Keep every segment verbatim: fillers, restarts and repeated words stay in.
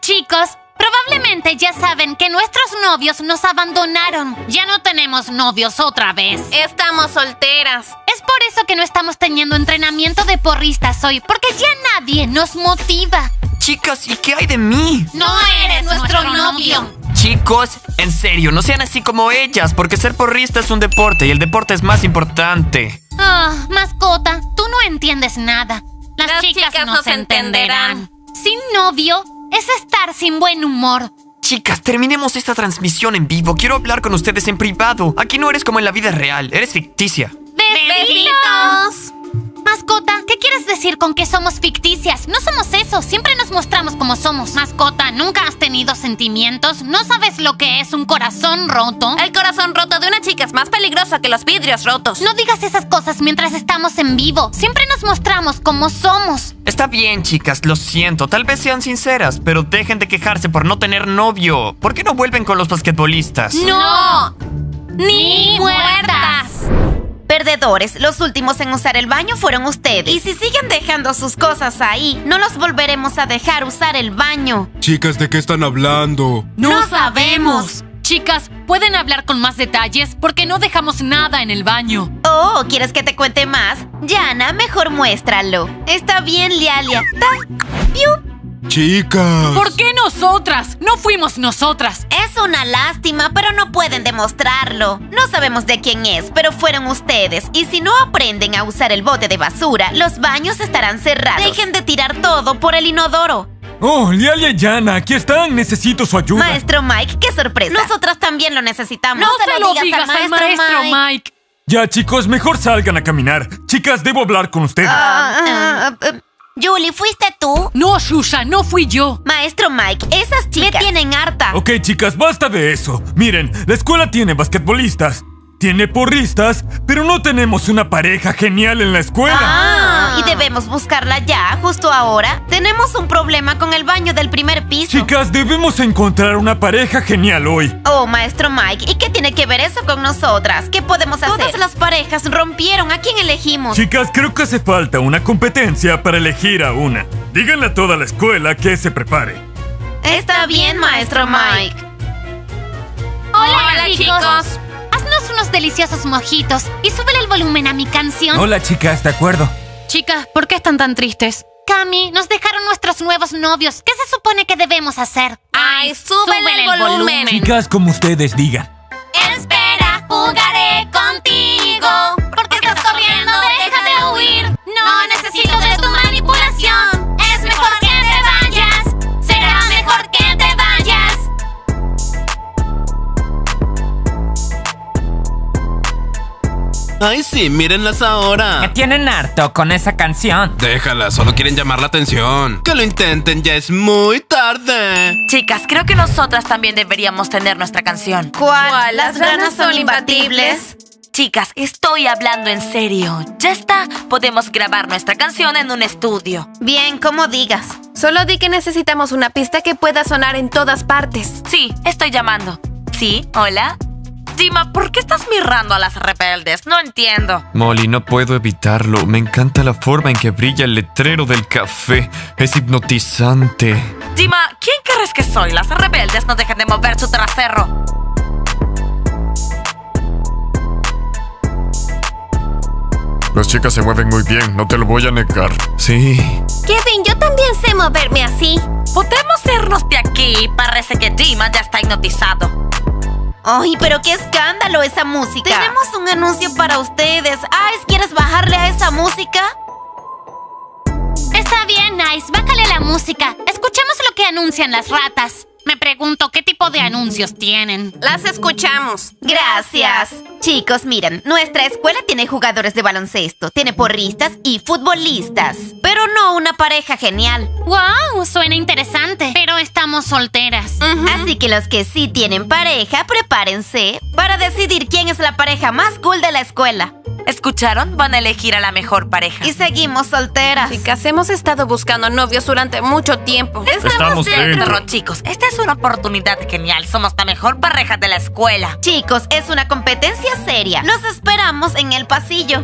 chicos, probablemente ya saben que nuestros novios nos abandonaron. Ya no tenemos novios otra vez. Estamos solteras. Es por eso que no estamos teniendo entrenamiento de porristas hoy, porque ya nadie nos motiva. Chicas, ¿y qué hay de mí? No eres nuestro novio. Chicos, en serio, no sean así como ellas, porque ser porrista es un deporte y el deporte es más importante. Ah, mascota, tú no entiendes nada. Las, Las chicas, chicas nos nos entenderán. entenderán. Sin novio es estar sin buen humor. Chicas, terminemos esta transmisión en vivo. Quiero hablar con ustedes en privado. Aquí no eres como en la vida real, eres ficticia. ¡Besitos! Mascota, ¿qué quieres decir con que somos ficticias? No somos eso, siempre nos mostramos como somos. Mascota, ¿nunca has tenido sentimientos? ¿No sabes lo que es un corazón roto? El corazón roto de una chica es más peligroso que los vidrios rotos. No digas esas cosas mientras estamos en vivo. Siempre nos mostramos como somos. Está bien, chicas, lo siento. Tal vez sean sinceras, pero dejen de quejarse por no tener novio. ¿Por qué no vuelven con los basquetbolistas? ¡No! ¡Ni muertas! Perdedores, los últimos en usar el baño fueron ustedes. Y si siguen dejando sus cosas ahí, no los volveremos a dejar usar el baño. Chicas, ¿de qué están hablando? No sabemos. Chicas, ¿pueden hablar con más detalles? Porque no dejamos nada en el baño. Oh, ¿quieres que te cuente más? Yana, mejor muéstralo. Está bien, Lialia. Ta, piu. Chicas. ¿Por qué nosotras? No fuimos nosotras. Es una lástima, pero no pueden demostrarlo. No sabemos de quién es, pero fueron ustedes. Y si no aprenden a usar el bote de basura, los baños estarán cerrados. Dejen de tirar todo por el inodoro. Oh, Lialia y Yana, aquí están. Necesito su ayuda. Maestro Mike, qué sorpresa. Nosotras también lo necesitamos. No, se lo digas al maestro Mike. Ya, chicos, mejor salgan a caminar. Chicas, debo hablar con ustedes. Ah, ah, ah, Julie, ¿fuiste tú? No, Shusha, no fui yo. Maestro Mike, esas chicas me tienen harta. Ok, chicas, basta de eso. Miren, la escuela tiene basquetbolistas, tiene porristas, pero no tenemos una pareja genial en la escuela. Ah, y debemos buscarla ya, justo ahora. Tenemos un problema con el baño del primer piso. Chicas, debemos encontrar una pareja genial hoy. Oh, maestro Mike, ¿y qué tiene que ver eso con nosotras? ¿Qué podemos hacer? Todas las parejas rompieron. ¿A quién elegimos? Chicas, creo que hace falta una competencia para elegir a una. Díganle a toda la escuela que se prepare. Está bien, maestro Mike. Hola, Hola, chicos. chicos. Haznos unos deliciosos mojitos y súbele el volumen a mi canción. Hola, chicas, de acuerdo. Chicas, ¿por qué están tan tristes? Cami, nos dejaron nuestros nuevos novios. ¿Qué se supone que debemos hacer? Ay, súbele el volumen. Chicas, como ustedes digan. Espera, jugaré contigo. ¿Por qué estás corriendo? Deja de huir. No necesito de tu manipulación. Es mejor que te vayas. Será mejor que te vayas. Ay, sí, mírenlas ahora. Me tienen harto con esa canción. Déjalas, solo quieren llamar la atención. Que lo intenten, ya es muy tarde. Chicas, creo que nosotras también deberíamos tener nuestra canción. ¿Cuál? ¿Las ranas son imbatibles? Chicas, estoy hablando en serio. Ya está, podemos grabar nuestra canción en un estudio. Bien, como digas. Solo di que necesitamos una pista que pueda sonar en todas partes. Sí, estoy llamando. ¿Sí? ¿Hola? Dima, ¿por qué estás mirando a las rebeldes? No entiendo. Molly, no puedo evitarlo. Me encanta la forma en que brilla el letrero del café. Es hipnotizante. Dima, ¿quién crees que soy? Las rebeldes no dejan de mover su trasero. Las chicas se mueven muy bien, no te lo voy a negar. Sí. Kevin, yo también sé moverme así. ¿Podemos irnos de aquí? Parece que Dima ya está hipnotizado. ¡Ay, pero qué escándalo esa música! Tenemos un anuncio para ustedes. Ice, ¿quieres bajarle a esa música? Está bien, Ice, bájale la música. Escuchemos lo que anuncian las ratas. Me pregunto qué tipo de anuncios tienen. Las escuchamos. Gracias. Chicos, miren, nuestra escuela tiene jugadores de baloncesto, tiene porristas y futbolistas, pero no una pareja genial. ¡Wow! Suena interesante, pero estamos solteras. Uh-huh. Así que los que sí tienen pareja, prepárense para decidir quién es la pareja más cool de la escuela. ¿Escucharon? Van a elegir a la mejor pareja. Y seguimos solteras. Chicas, hemos estado buscando novios durante mucho tiempo. Estamos, Estamos dentro. dentro. Chicos, esta es una oportunidad genial. Somos la mejor pareja de la escuela. Chicos, es una competencia seria. Los esperamos en el pasillo.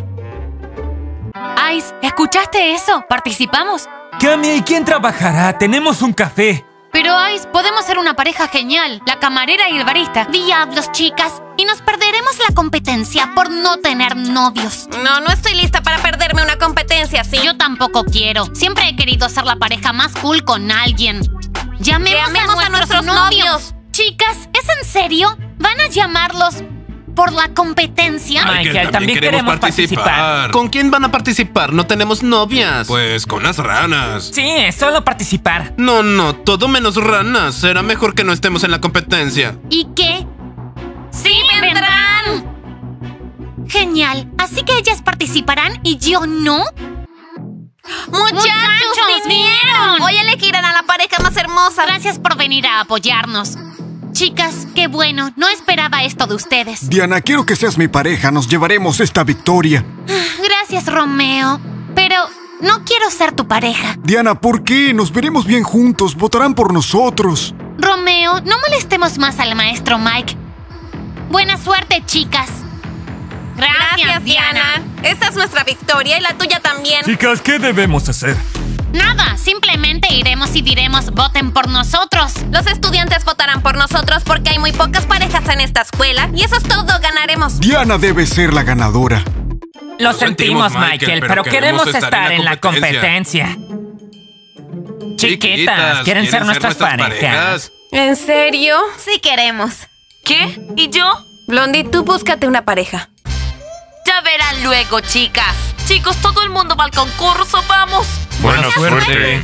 Ice, ¿escuchaste eso? ¿Participamos? Cami, ¿y quién trabajará? Tenemos un café. Pero, Ice, podemos ser una pareja genial. La camarera y el barista. Diablos, chicas. Y nos perderemos la competencia por no tener novios. No, no estoy lista para perderme una competencia así. Yo tampoco quiero. Siempre he querido ser la pareja más cool con alguien. Llamemos, Llamemos a, a nuestros, nuestros novios. novios. Chicas, ¿es en serio? ¿Van a llamarlos por la competencia? Michael, también queremos participar. ¿Con quién van a participar? No tenemos novias. Pues con las ranas. Sí, es solo participar. No, no, todo menos ranas. Será mejor que no estemos en la competencia. ¿Y qué? ¡Sí vendrán! Genial. Así que ellas participarán y yo no. ¡Muchachos, vinieron! Hoy elegirán a la pareja más hermosa. Gracias por venir a apoyarnos. Chicas, qué bueno. No esperaba esto de ustedes. Diana, quiero que seas mi pareja. Nos llevaremos esta victoria. Gracias, Romeo. Pero no quiero ser tu pareja. Diana, ¿por qué? Nos veremos bien juntos. Votarán por nosotros. Romeo, no molestemos más al maestro Mike. Buena suerte, chicas. Gracias, Diana. Esta es nuestra victoria y la tuya también. Chicas, ¿qué debemos hacer? Nada, simplemente iremos y diremos voten por nosotros. Los estudiantes votarán por nosotros porque hay muy pocas parejas en esta escuela y eso es todo, ganaremos. Diana debe ser la ganadora. Lo sentimos, Michael, pero queremos estar en la competencia. Chiquitas, ¿quieren ser nuestras parejas? ¿En serio? Sí queremos. ¿Qué? ¿Y yo? Blondie, tú búscate una pareja. Ya verán luego, chicas. Chicos, todo el mundo va al concurso, vamos. Buena suerte.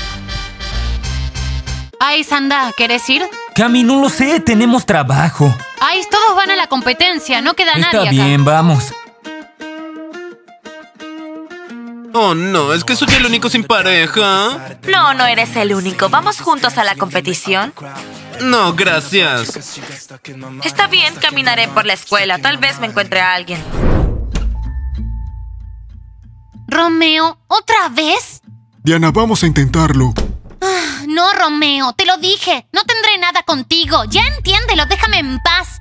Ice, anda, ¿quieres ir? Cami, no lo sé, tenemos trabajo. Ice, todos van a la competencia, no queda Está nadie acá. bien, vamos. Oh, no, es que soy el único sin pareja. No, no eres el único. ¿Vamos juntos a la competición? No, gracias. Está bien, caminaré por la escuela. Tal vez me encuentre a alguien. Romeo, ¿otra vez? Diana, vamos a intentarlo. Ah, no, Romeo, te lo dije. No tendré nada contigo. Ya entiéndelo, déjame en paz.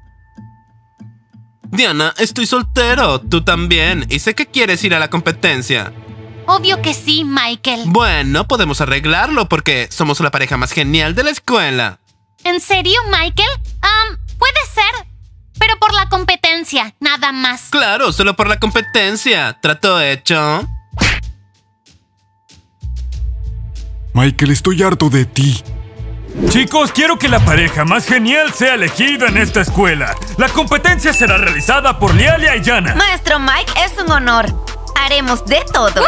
Diana, estoy soltero. Tú también. Y sé que quieres ir a la competencia. Obvio que sí, Michael. Bueno, podemos arreglarlo porque somos la pareja más genial de la escuela. ¿En serio, Michael? Um, puede ser. Pero por la competencia, nada más. Claro, solo por la competencia. ¿Trato hecho? Michael, estoy harto de ti. Chicos, quiero que la pareja más genial sea elegida en esta escuela. La competencia será realizada por Lialia y Yana. Maestro Mike, es un honor. Haremos de todo.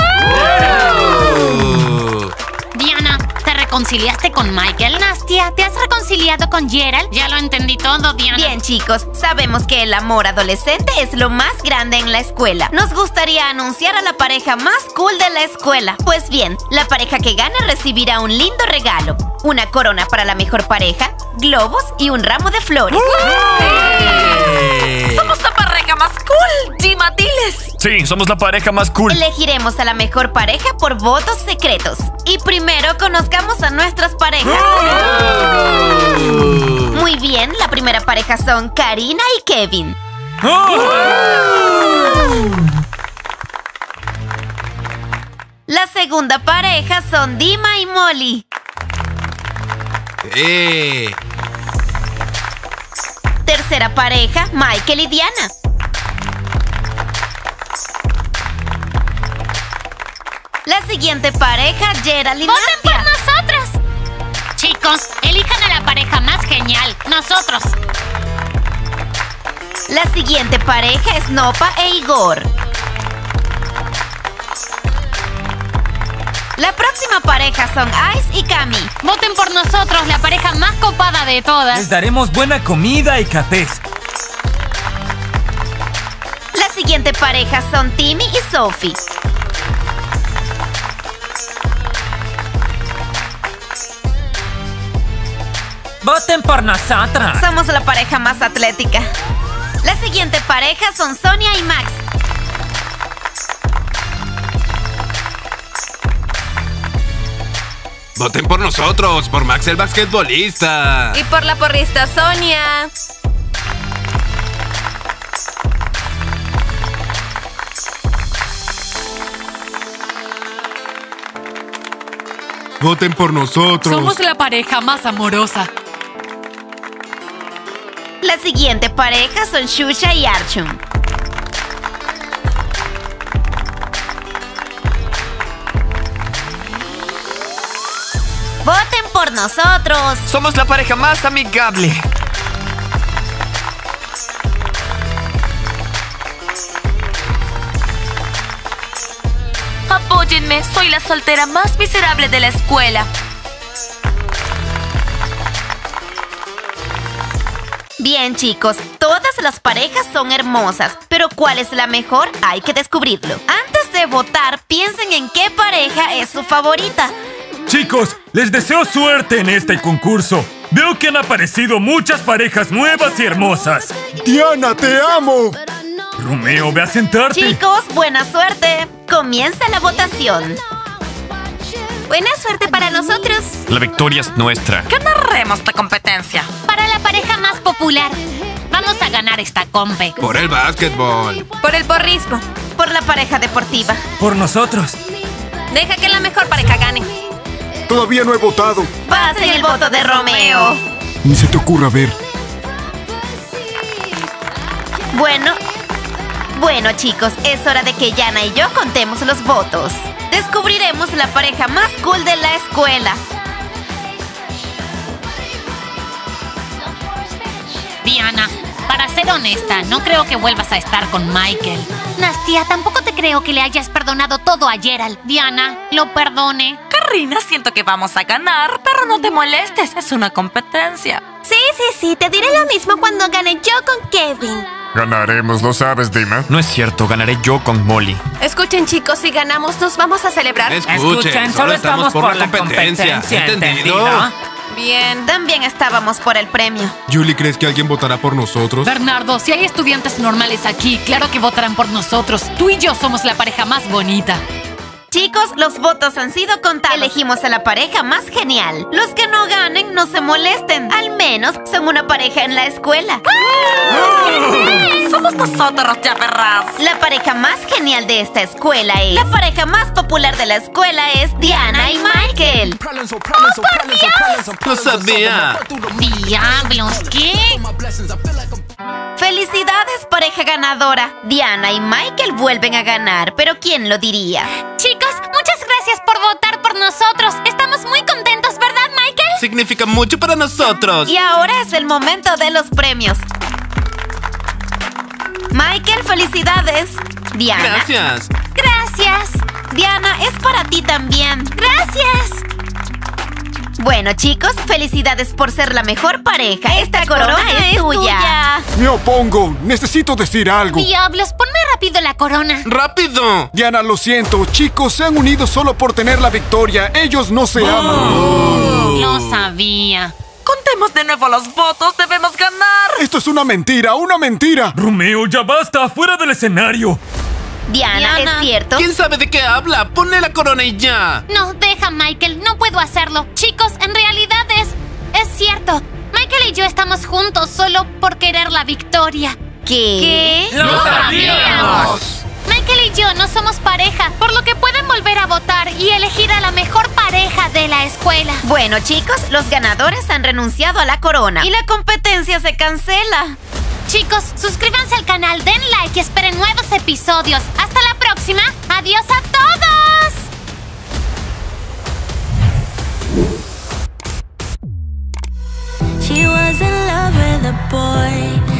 Uh. Diana, ¿te reconciliaste con Michael? Nastia, ¿te has reconciliado con Gerald? Ya lo entendí todo, Diana. Bien, chicos, sabemos que el amor adolescente es lo más grande en la escuela. Nos gustaría anunciar a la pareja más cool de la escuela. Pues bien, la pareja que gane recibirá un lindo regalo. Una corona para la mejor pareja, globos y un ramo de flores. ¡Sí! ¡Somos la pareja más cool! Dima, diles. Sí, somos la pareja más cool. Elegiremos a la mejor pareja por votos secretos. Y primero conozcamos a nuestras parejas. Muy bien, la primera pareja son Karina y Kevin. La segunda pareja son Dima y Molly. Eh. Tercera pareja, Michael y Diana. La siguiente pareja, Gerald y ¡Voten por Nastia. nosotras! Chicos, elijan a la pareja más genial, nosotros. La siguiente pareja es Nopa e Igor. La próxima pareja son Ice y Cami. Voten por nosotros, la pareja más copada de todas. Les daremos buena comida y cafés. La siguiente pareja son Timmy y Sophie. Voten por nosotros. Somos la pareja más atlética. La siguiente pareja son Sonia y Max. Voten por nosotros, por Max el basquetbolista. Y por la porrista Sonia. Voten por nosotros. Somos la pareja más amorosa. La siguiente pareja son Xuxa y Archum. ¡Voten por nosotros! Somos la pareja más amigable. Apóyenme, soy la soltera más miserable de la escuela. Bien, chicos, todas las parejas son hermosas, pero ¿cuál es la mejor? Hay que descubrirlo. Antes de votar, piensen en qué pareja es su favorita. Chicos, les deseo suerte en este concurso. Veo que han aparecido muchas parejas nuevas y hermosas. Diana, te amo. Romeo, ve a sentarte. Chicos, buena suerte. Comienza la votación. Buena suerte para nosotros. La victoria es nuestra. Ganaremos esta competencia. Para la pareja más popular. Vamos a ganar esta compe. Por el básquetbol. Por el porrismo. Por la pareja deportiva. Por nosotros. Deja que la mejor pareja gane. Todavía no he votado. Pasen el voto de Romeo. Ni se te ocurra ver. Bueno, bueno chicos, es hora de que Yana y yo contemos los votos. Descubriremos la pareja más cool de la escuela. Diana, para ser honesta, no creo que vuelvas a estar con Michael. Nastia, tampoco te creo que le hayas perdonado todo a Gerald. Diana, lo perdone. Karina, siento que vamos a ganar, pero no te molestes, es una competencia. Sí, sí, sí, te diré lo mismo cuando gane yo con Kevin. Ganaremos, ¿lo sabes, Dima? No es cierto, ganaré yo con Molly. Escuchen, chicos, si ganamos nos vamos a celebrar. Escuchen, solo estamos por la competencia. ¿Entendido? Bien. También estábamos por el premio. Julie, ¿crees que alguien votará por nosotros? Bernardo, si hay estudiantes normales aquí, claro que votarán por nosotros. Tú y yo somos la pareja más bonita. Chicos, los votos han sido contados. Elegimos a la pareja más genial. Los que no ganen, no se molesten. Al menos son una pareja en la escuela. Somos nosotros, ya perras. La pareja más genial de esta escuela es... La pareja más popular de la escuela es Diana y Michael. Lo sabía. Diablos, ¿qué? ¡Felicidades, pareja ganadora! Diana y Michael vuelven a ganar, pero ¿quién lo diría? Chicos, muchas gracias por votar por nosotros. Estamos muy contentos, ¿verdad, Michael? Significa mucho para nosotros. Y ahora es el momento de los premios. Michael, felicidades. Diana. Gracias. Gracias. Diana, es para ti también. Gracias. Bueno, chicos, felicidades por ser la mejor pareja. Esta, Esta corona, corona es, es tuya. tuya. Me opongo. Necesito decir algo. Diablos, ponme rápido la corona. ¡Rápido! Diana, lo siento. Chicos, se han unido solo por tener la victoria. Ellos no se oh. aman. Lo sabía. Contemos de nuevo los votos. Debemos ganar. Esto es una mentira, una mentira. Romeo, ya basta. Fuera del escenario. Diana, Diana, ¿es cierto? ¿Quién sabe de qué habla? Ponle la corona y ya. No, deja, Michael. No puedo hacerlo. Chicos, en realidad es... Es cierto. Michael y yo estamos juntos solo por querer la victoria. ¿Qué? ¿Qué? ¡Lo sabíamos! Michael y yo no somos pareja, por lo que pueden volver a votar y elegir a la mejor pareja de la escuela. Bueno, chicos, los ganadores han renunciado a la corona y la competencia se cancela. Chicos, suscríbanse al canal, den like y esperen nuevos episodios. ¡Hasta la próxima! ¡Adiós a todos! She was in love with a boy.